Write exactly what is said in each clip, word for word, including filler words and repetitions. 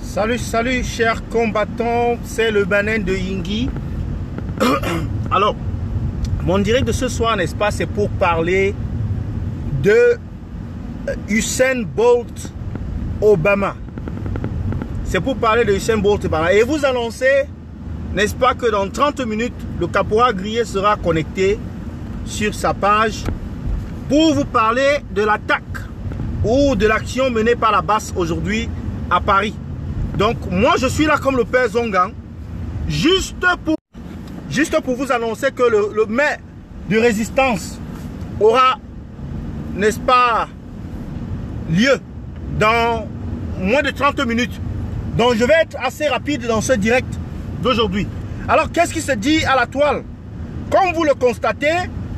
Salut, salut, chers combattants, c'est le Banen de Yingui. Alors, mon direct de ce soir, n'est-ce pas, c'est pour parler de Usain Bolt Obama. C'est pour parler de Usain Bolt Obama. Et vous annoncez, n'est-ce pas, que dans trente minutes, le caporal grillé sera connecté sur sa page pour vous parler de l'attaque ou de l'action menée par la B A S aujourd'hui à Paris. Donc, moi, je suis là comme le père Zongan, juste pour, juste pour vous annoncer que le, le maire de résistance aura, n'est-ce pas, lieu dans moins de trente minutes. Donc, je vais être assez rapide dans ce direct d'aujourd'hui. Alors, qu'est-ce qui se dit à la toile? Comme vous le constatez,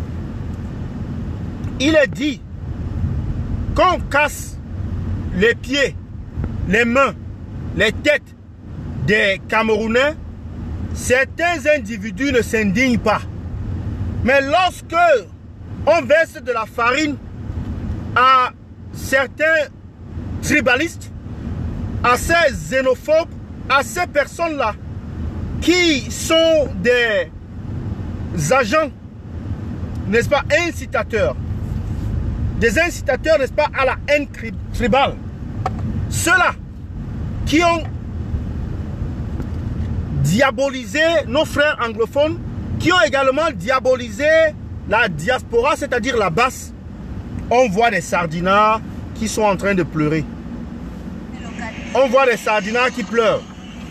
il est dit qu'on casse les pieds, les mains, les têtes des Camerounais, certains individus ne s'indignent pas. Mais lorsque on verse de la farine à certains tribalistes, à ces xénophobes, à ces personnes-là qui sont des agents, n'est-ce pas, incitateurs, des incitateurs, n'est-ce pas, à la haine tribale, ceux-là qui ont diabolisé nos frères anglophones, qui ont également diabolisé la diaspora, c'est-à-dire la B A S, on voit des sardinats qui sont en train de pleurer. On voit des sardinats qui pleurent.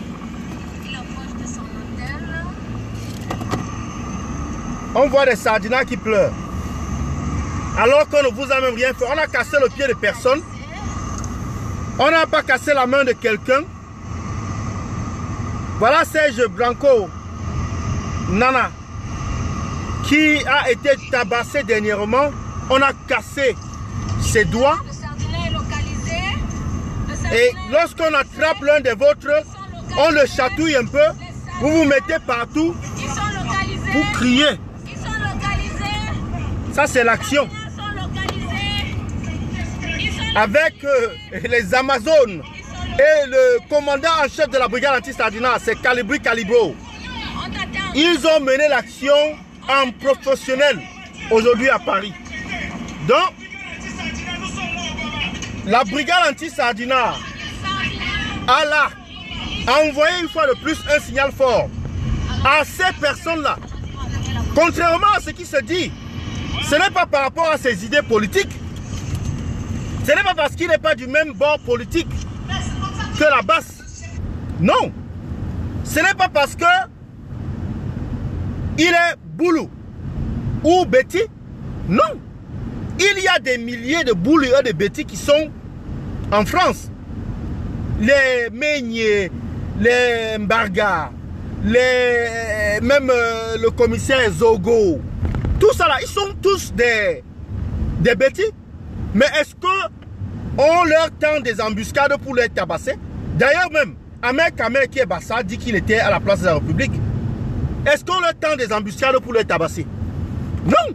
On voit des sardinats qui pleurent. Alors qu'on ne vous a même rien fait. On a cassé le pied de personne. On n'a pas cassé la main de quelqu'un. Voilà Serge Blanco Nana qui a été tabassé dernièrement. On a cassé ses doigts. Et lorsqu'on attrape l'un des vôtres, on le chatouille un peu. Vous vous mettez partout pour crier. Ça, c'est l'action. Avec euh, les Amazones et le commandant en chef de la brigade anti-sardinat, c'est Calibri Calibro. Ils ont mené l'action en professionnel aujourd'hui à Paris. Donc, la brigade anti-sardinat a là envoyé une fois de plus un signal fort à ces personnes-là. Contrairement à ce qui se dit, ce n'est pas par rapport à ses idées politiques. Ce n'est pas parce qu'il n'est pas du même bord politique que la B A S. Non. Ce n'est pas parce que il est Boulou ou Betty. Non. Il y a des milliers de Boulou et de Betty qui sont en France. Les Meignier, les Mbarga, les, même euh, le commissaire Zogo. Tout ça là, ils sont tous des, des Betty. Mais est-ce qu'on leur tend des embuscades pour les tabasser? D'ailleurs même, Ahmed Kamel qui est Bassa dit qu'il était à la place de la République. Est-ce qu'on leur tend des embuscades pour les tabasser? Non.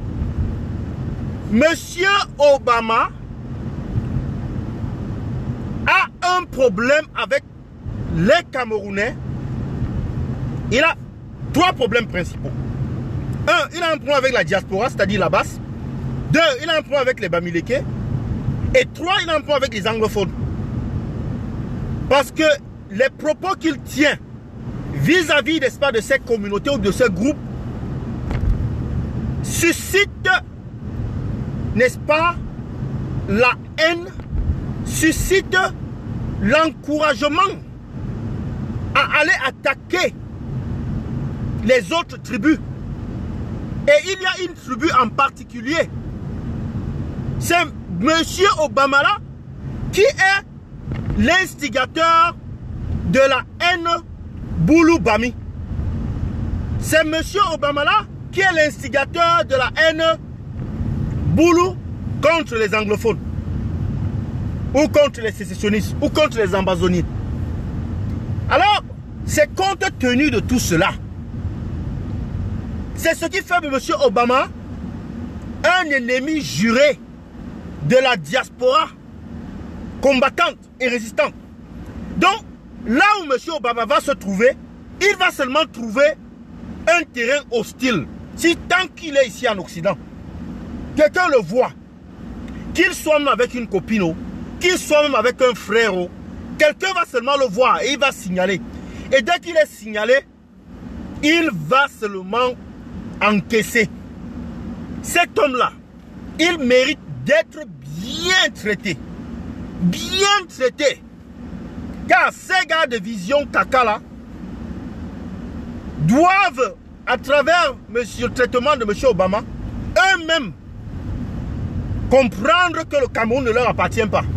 Monsieur Obama a un problème avec les Camerounais. Il a trois problèmes principaux. Un, il a un problème avec la diaspora, c'est-à-dire la B A S. Deux, il a un problème avec les Bamileke. Et trois, il a un problème avec les anglophones. Parce que les propos qu'il tient vis-à-vis, n'est-ce pas, de ces communautés ou de ces groupes suscitent, n'est-ce pas, la haine, suscitent l'encouragement à aller attaquer les autres tribus. Et il y a une tribu en particulier. C'est monsieur Obama là qui est l'instigateur de la haine Boulou-Bami. C'est monsieur Obama là qui est l'instigateur de la haine Boulou contre les anglophones. Ou contre les sécessionnistes. Ou contre les amazoniens. Alors, c'est compte tenu de tout cela. C'est ce qui fait de monsieur Obama un ennemi juré de la diaspora combattante et résistante. Donc, là où M. Obama va se trouver, il va seulement trouver un terrain hostile. Si tant qu'il est ici en Occident, quelqu'un le voit, qu'il soit même avec une copine, qu'il soit même avec un frère, quelqu'un va seulement le voir et il va signaler. Et dès qu'il est signalé, il va seulement encaisser. Cet homme-là, il mérite d'être bien traité. Bien traité. Car ces gars de vision caca là doivent, à travers monsieur, le traitement de M. Obama, eux-mêmes comprendre que le Cameroun ne leur appartient pas.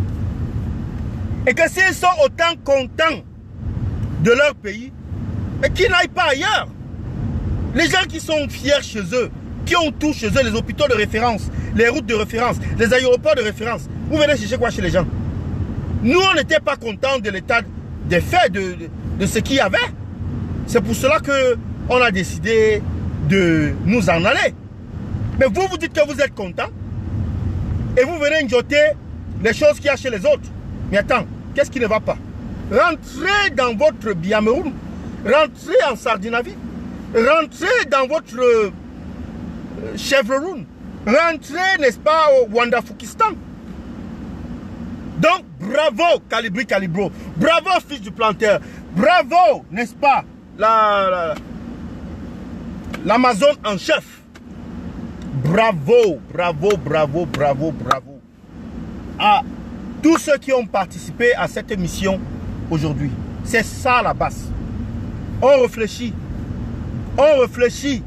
Et que s'ils sont autant contents de leur pays, mais qu'ils n'aillent pas ailleurs. Les gens qui sont fiers chez eux, qui ont tout chez eux, les hôpitaux de référence, les routes de référence, les aéroports de référence, vous venez chercher quoi chez les gens? Nous, on n'était pas contents de l'état des faits, de, de, de ce qu'il y avait. C'est pour cela qu'on a décidé de nous en aller. Mais vous, vous dites que vous êtes contents et vous venez jeter les choses qu'il y a chez les autres. Mais attends, qu'est-ce qui ne va pas? Rentrez dans votre Biameroun, rentrez en Sardinavie, rentrez dans votre euh, Chevreroun, rentrez, n'est-ce pas, au Wandafukistan. Donc, bravo Calibri Calibro, bravo fils du planteur, bravo, n'est-ce pas, la, l'Amazon la, en chef. Bravo, bravo, bravo, bravo, bravo à tous ceux qui ont participé à cette émission aujourd'hui. C'est ça la base. On réfléchit, on réfléchit.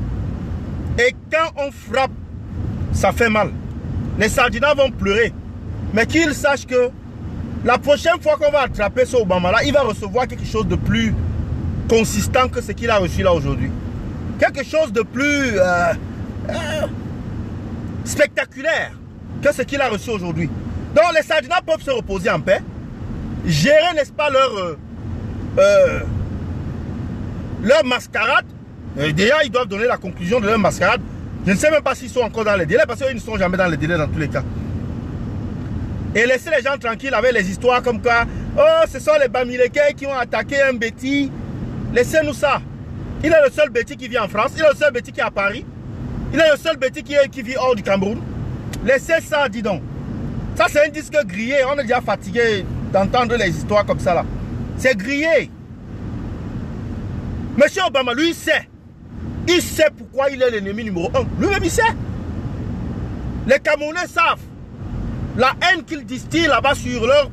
Et quand on frappe, ça fait mal. Les Sardinas vont pleurer. Mais qu'ils sachent que la prochaine fois qu'on va attraper ce Obama-là, il va recevoir quelque chose de plus consistant que ce qu'il a reçu là aujourd'hui. Quelque chose de plus euh, euh, spectaculaire que ce qu'il a reçu aujourd'hui. Donc les Sardinas peuvent se reposer en paix, gérer, n'est-ce pas, leur, euh, euh, leur mascarade. Et déjà, ils doivent donner la conclusion de leur mascarade. Je ne sais même pas s'ils sont encore dans les délais, parce qu'ils ne sont jamais dans les délais dans tous les cas. Et laisser les gens tranquilles avec les histoires comme quoi, oh, ce sont les Bamileke qui ont attaqué un Béti. Laissez-nous ça. Il est le seul Béti qui vit en France, il est le seul Béti qui est à Paris, il est le seul Béti qui, qui vit hors du Cameroun. Laissez ça, dis donc. Ça, c'est un disque grillé. On est déjà fatigué d'entendre les histoires comme ça là. C'est grillé. Monsieur Obama, lui, il sait. Il sait pourquoi il est l'ennemi numéro un. Lui-même, il sait. Les Camerounais savent la haine qu'ils distillent là-bas sur leur,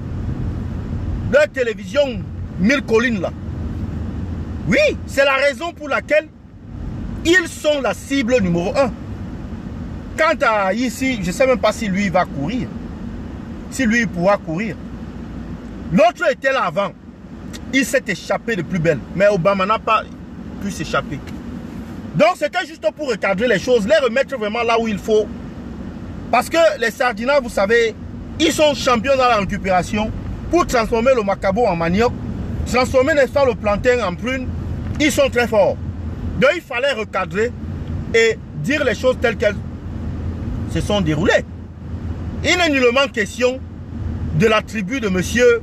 leur télévision mille collines là. Oui, c'est la raison pour laquelle ils sont la cible numéro un. Quant à ici, je ne sais même pas si lui va courir. Si lui pourra courir. L'autre était là avant. Il s'est échappé de plus belle. Mais Obama n'a pas pu s'échapper. Donc c'était juste pour recadrer les choses, les remettre vraiment là où il faut. Parce que les Sardinas, vous savez, ils sont champions dans la récupération pour transformer le macabo en manioc, transformer, n'est-ce pas, le plantain en prune. Ils sont très forts. Donc il fallait recadrer et dire les choses telles qu'elles se sont déroulées. Il n'est nullement question de la tribu de monsieur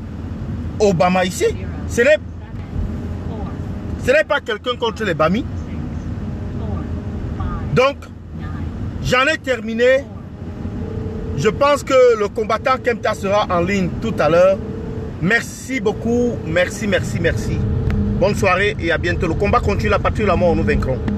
Obama ici. Ce n'est ce n'est pas quelqu'un contre les Bamis. Donc, j'en ai terminé. Je pense que le combattant Kempta sera en ligne tout à l'heure. Merci beaucoup. Merci, merci, merci. Bonne soirée et à bientôt. Le combat continue. La patrie, la mort, nous vaincrons.